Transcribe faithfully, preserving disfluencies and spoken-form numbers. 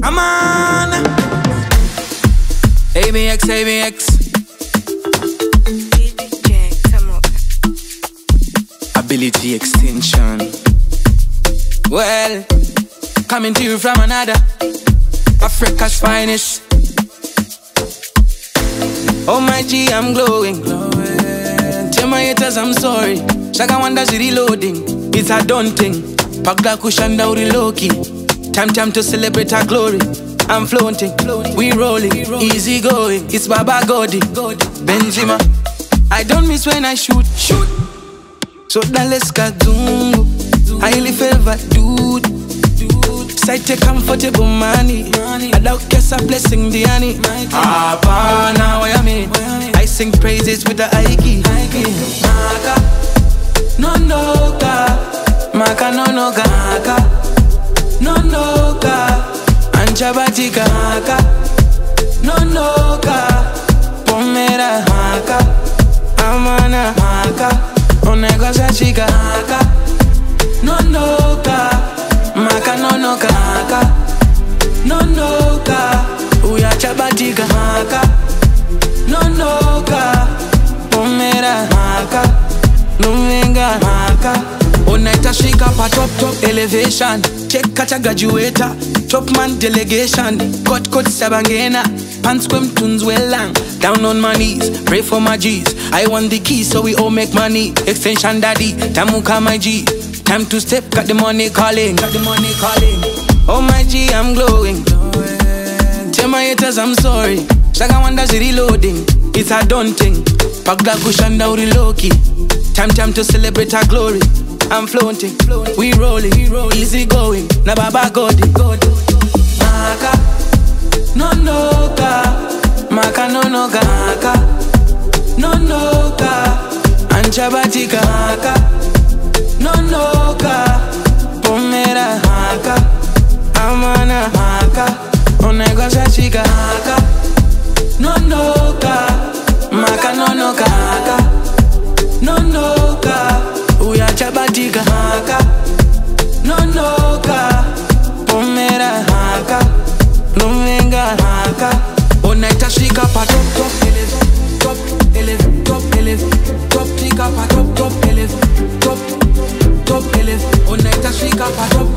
I'm on. A B X, A B X. B D J Tamuka. Ability Xtention. Well, coming to you from another Africa's finest. Oh my G, I'm glowing. glowing. Tell my haters I'm sorry. Shaka wonders reloading. It's a daunting. Pack the cushion down the low key. Time time to celebrate our glory. I'm floating, we rolling, easy going. It's Baba Godi, Benzema. I don't miss when I shoot, shoot. So let's go zungu. Highly favored dude. Side take comfortable money. I don't guess a blessing the honey. Ah, now I mean. I sing praises with the Aiki. Maka, no no ka, Makanonoka, no no ka. Chabatika haka, no no ka, pomera haka, amana haka, onegoza chica haka, no no ka, Makanonoka haka, no no ka, uya chabatika haka, no no ka, pomera haka, numenga haka, onaita shika pa top top elevation, check kacha graduator. Top man delegation, cut cut sabangena, pants swim tunes well long. Down on my knees, pray for my G's. I want the keys so we all make money. Xtention daddy, Tamuka my G. Time to step, got the money calling, got the money calling. Oh my G, I'm glowing. glowing. Tell my haters I'm sorry. Shaka wonders reloading. It's a daunting. Pack the cushion down the low key. Time time to celebrate our glory. I'm floating, we rolling, easy going. Na Baba Godi, Maka, no no ka, Makanonoka, no no ka, Anchabatika haka, no no ka, pomera haka, amana haka, onegoza chica haka, no no ka, Makanonoka haka, no no ka. Uya chabatika haka, no no ka, pomera haka, numenga haka. Onaita shika pa top top eleve, top eleve, top eleve, top shika pa top top eleve, top top eleve. Onaita shika pa top